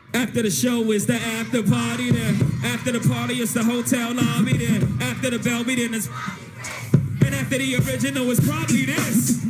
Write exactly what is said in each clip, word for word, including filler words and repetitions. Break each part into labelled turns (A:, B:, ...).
A: After the show is the after party there. After the party is the hotel lobby there. After the bell then it's and after the original is probably this.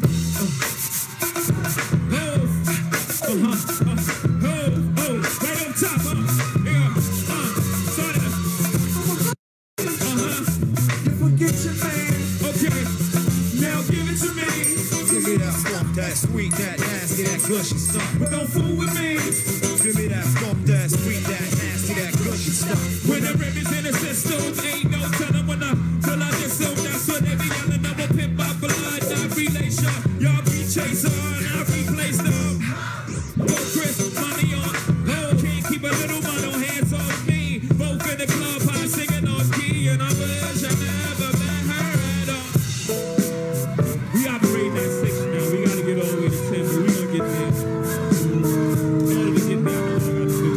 A: Oh, oh, uh-huh, uh, oh, oh, right on top, uh, yeah, uh, sort of. Uh-huh. You forget your man. Okay, now give it to me.
B: Give me that funk, that sweet, that nasty, that gushy stuff.
A: But don't fool with me.
B: Give me that funk, that sweet, that nasty, that gushy stuff.
A: When the ribbons in the system, ain't no telling when I pull out this so that's what they be yelling. I'm a pimp by blood, not relation. Y'all be chaser, and I replace them. Oh, Chris, money on. Oh, can't keep a little one on hands off me. Both in the club, high singing on key, and I wish I never met her at all. We operate that six now. We gotta get all the way to ten, but we gonna get there. In order to get there, I know what I gotta do.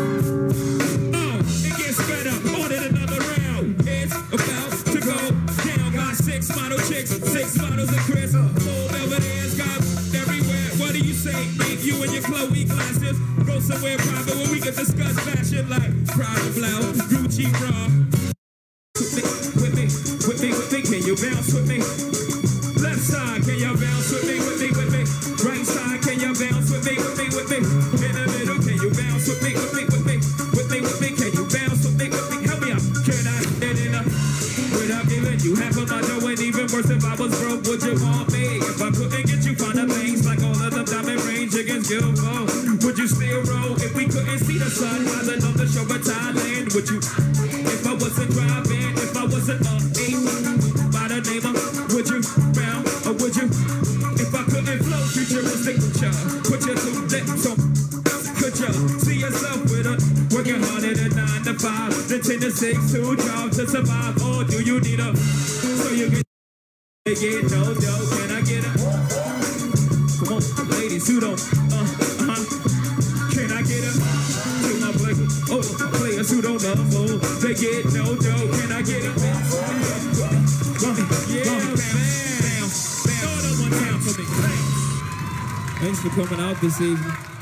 A: Oh, it gets better. Ordered another round. It's about to go down. Got six model chicks, six models of Chris. Full velvet ass, got everywhere. What do you say? Make you and your Chloe glasses. Go somewhere private where we can discuss fashion like Prada blouse, Gucci bra. With me, with me, with me, with me. Can you bounce with me? Left side, can you bounce with me, with me, with me? Right side, can you bounce with me, with me, with me? In the middle, can you bounce with me, with me, with me? With me, with me, can you bounce with me, with me? Help me out. Can I get it up without giving you half of my dough? And even worse, if I was broke, would you want me? If I couldn't get you finer things like all of them diamond range against you, oh, would you still roll? If we couldn't see the sun rising on the shore of Thailand, would you? If I wasn't driving, if I wasn't a eight by the name of, would you bound or would you? If I couldn't flow futuristic, would you put your two lips on? Could you see yourself with a working harder than nine to five, then ten to six, two jobs to survive? Or do you need a so you can get no dough? Can I get a? Come on, ladies who don't, uh, uh-huh. Can I get a? To my players, oh, players who don't know, oh, they get no dough. Can I get a? Yeah, bam, bam, bam. One count for me. Thanks. Thanks for coming out this evening.